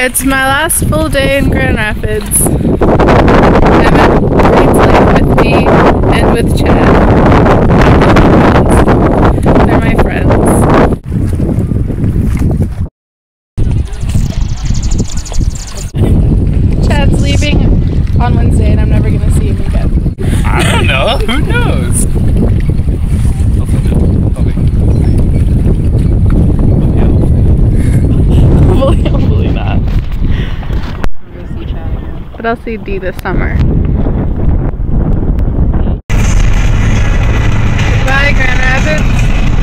It's my last full day in Grand Rapids. I'm at Green's Lake with me and with Chad. They're my friends. Chad's leaving on Wednesday and I'm never gonna see him again. I don't know. Who knows? Hopefully not. I'm gonna see Chad again. But I'll see Dee this summer. Goodbye, Grand Rapids.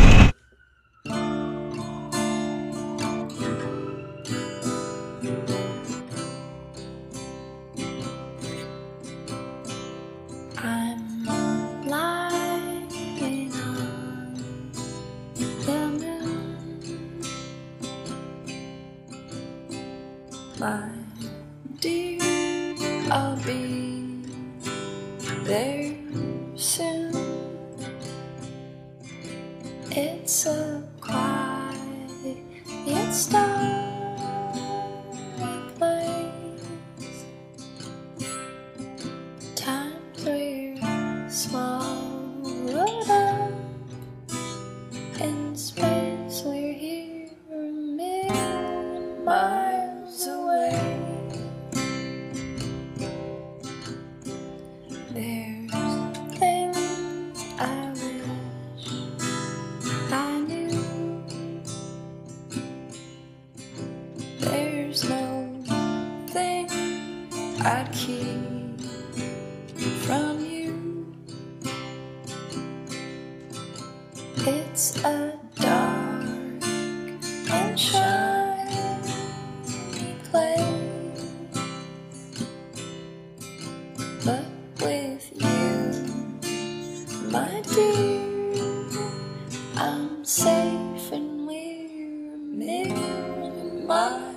I'm lying on the moon, my dear, I'll be there soon. It's a quiet, starry place. Times we're swallowed up in space. We're here a million miles away. There's things I wish I knew. There's no thing I'd keep from you. It's a dark and shiny place, but with you, my dear, I'm safe and we're a million miles